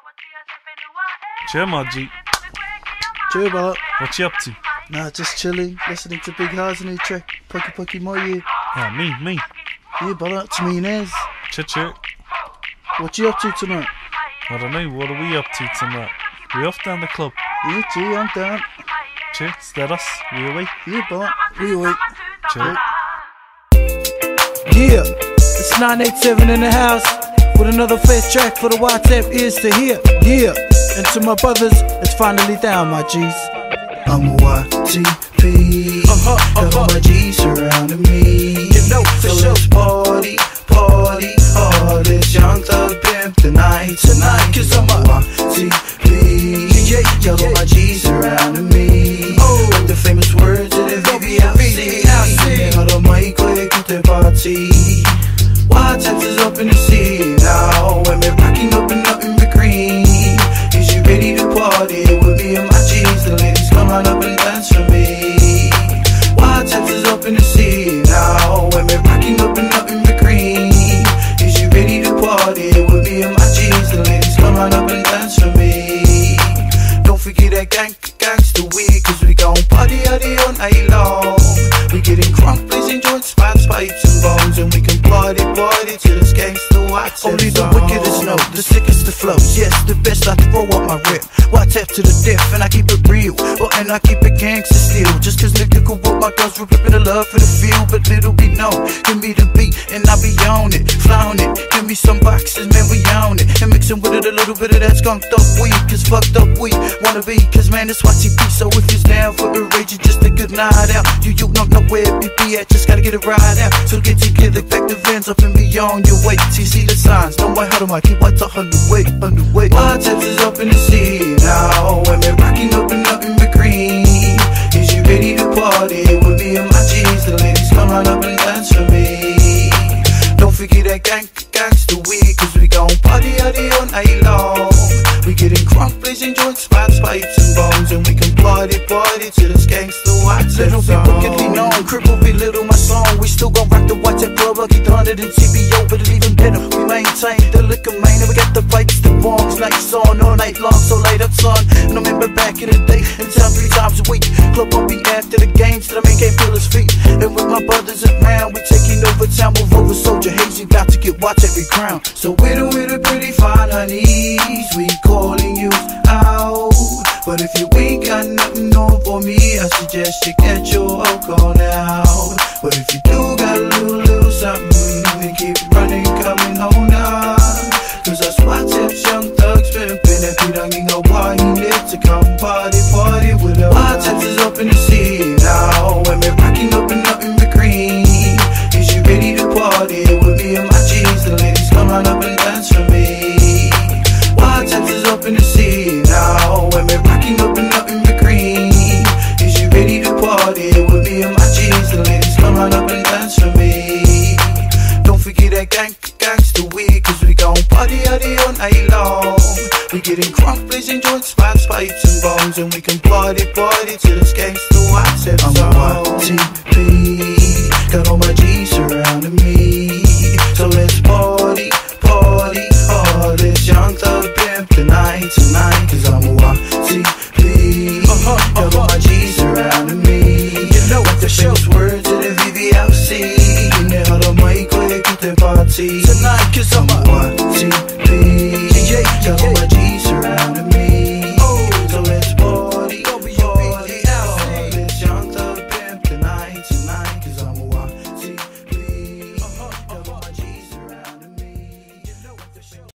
Cheer, my G. Cheer, brother. What you up to? Nah, just chilling, listening to Big House new track, Poki Moye. Ah, me. Yeah, brother, it's me and Ez. Cheer. What you up to tonight? I don't know, what are we up to tonight? We off down the club? Yeah, G, I'm down. Cheer, is that us? We away? Yeah, brother, we away. Cheer. Yeah, it's 987 in the house with another fat track for the Y.T.P ears to hear. Yeah, and to my brothers, it's finally down, my G's. I'm a Y.T.P. Got all my G's surrounding me. You know, so let's party hard. It's Young Thug Pimp tonight, cause I'm a Y.T.P. Got all my G's surrounding me. Like the famous words of the VVLC. All of my quick at the party. Y.T.P is up in the sea now, and we're rocking up and nothing but green. Is you ready to party with me and my G's? The ladies come on up and dance for me. Y.T.P is up in the sea now, and we're rocking up and nothing but green. Is you ready to party with me and my G's? The ladies come on up and dance for me. Don't forget that gangsta weed, cause we gon' party all night long. We getting crunk, blazing joints, spots, pipes and bones, and we can party to this gangsta Y.T.P. Only the wickedest know, the sickest of flows. Yes, the best I throw up my rip. Y.T.P to the death, and I keep it real. And I keep it gangsta still. Just cause nigga go up my guns, we're flipping the love for the field. But little be known, give me the beat, and I be on it, flown it. Give me some boxes, man, we own it. And mixing with it a little bit of that skunked up weed, cause fucked up we wanna be. Cause man, it's Y.T.P, so if you're down for a rage, just a good night out. You don't know where it be at, just gotta get it right out. So get together, back the vans up and be on your way. You see the signs, don't worry, how do I keep Y.T.P on the way? Y.T.P is up in the sea now, and we're rocking up and nothing but green. Is you ready to party with me and my G's? The ladies come on up and dance for me. Don't forget that gangsta weed, cause we gon' party all night long. We getting crunk, blazing joints, spots, pipes and bones, and we can party to this gangsta Y.T.P. Little be wickedly known, cripple be little my song. We still gon' rock the Y.T.P club, like 100 and TBO, but even better, we maintain the liquor main, and we got the pipes, the bongs, nights on all night long, so light up son. And I remember back in the day, in town 3 times a week, club won't be after the games, till the man can't feel his feet. And with my brothers around, we taking over town, move over soldier hazy, about to get Y.T.P crown. So with the pretty fine honeys, we calling you out. But if you ain't got nothing on for me, I suggest you get your alcohol out. But if you do got a little something, then keep running, coming home now. Cause us Y.T.P's young thugs pimpin', and we don't know why he live to come party with us. Y.T.P is up in the sea now, and we're rocking up and nothing but green. Is you ready to party with me and my G's? The ladies come on up and dance for me. Y.T.P is up in the sea now, and we're rocking up and nothing but green. Is you ready to party with me and my G's? The ladies come on up and dance for me. Don't forget that gangsta weed, cause we gon' party all night long. We getting crunk, blazing joints, spots, pipes and bones, and we can party to this gangsta Y.T.P. I'm a Y.T.P, got all my G's surrounding me. So let's party hard. It's Young Thug